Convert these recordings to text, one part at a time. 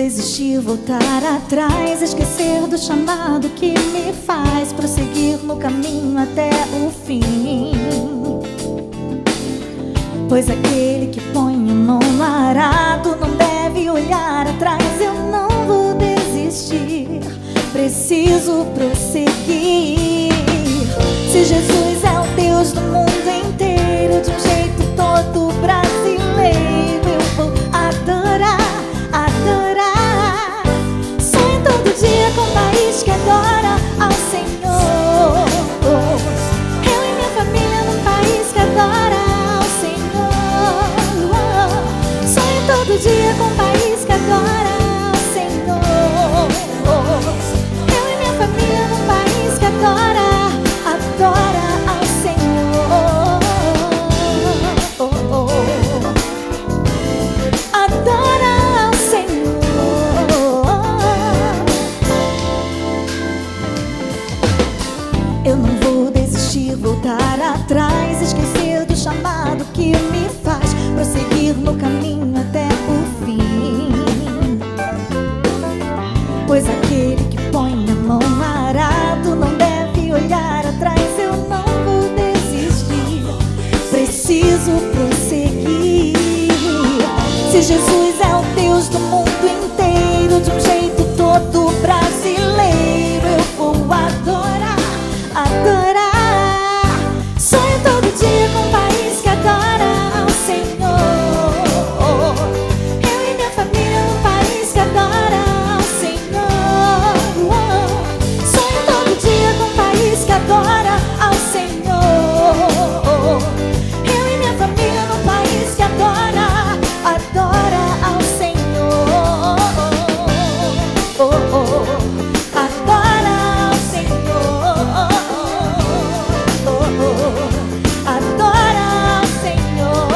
desistir, voltar atrás, esquecer do chamado que me faz prosseguir no caminho até o fim. Pois aquele que põe a mão no arado não deve olhar atrás. Eu não vou desistir, preciso prosseguir. Se Jesus é o Deus do mundo inteiro, de um jeito todo brasileiro, eu vou adorar, adorar. Sonho todo dia com um país que adora ao Senhor. Eu e minha família num país que adora ao Senhor. Sonho todo dia com um país que adora ao Senhor. Eu e minha família num país que adora, adora ao Senhor. Adora ao Senhor. Eu não vou desistir, voltar atrás, esquecer do chamado que me faz prosseguir no caminho até o fim. Pois aquele que põe a mão no arado não deve olhar atrás. Eu não vou desistir, preciso prosseguir. Se Jesus é o Deus do mundo inteiro, de um jeito todo brasileiro, eu vou adorar, adorar. Sonho todo dia com um país que adora ao Senhor. Eu e minha família num país que adora ao Senhor. Sonho todo dia com um país que adora ao Senhor. Eu e minha família num país que adora, adora ao Senhor. Adora ao Senhor. Adora ao Senhor.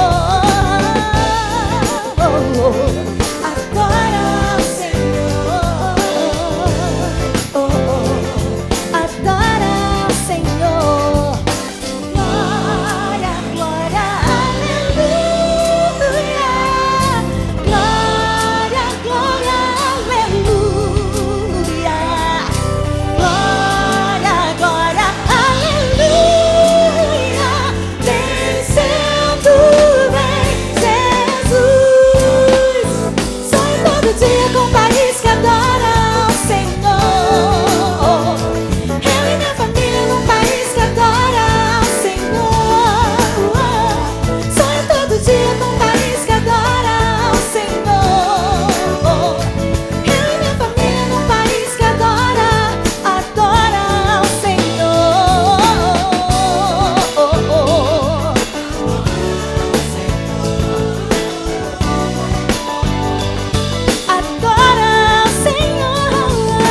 Adora ao Senhor. Adora ao Senhor. Glória, glória, aleluia. Glória, glória, aleluia. Glória, glória, aleluia. Vencendo vem Jesus. Sonho todo dia com um país que adora ao Senhor. Eu e minha família num país que adora ao Senhor. Sonho todo dia com um país que adora ao Senhor. Eu e minha família num país que adora, adora ao Senhor. Adora ao Senhor.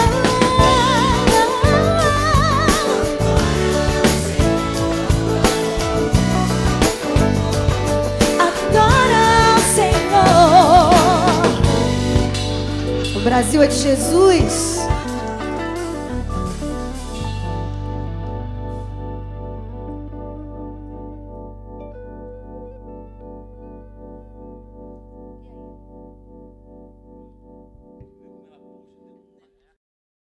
Adora ao Senhor. O Brasil é de Jesus.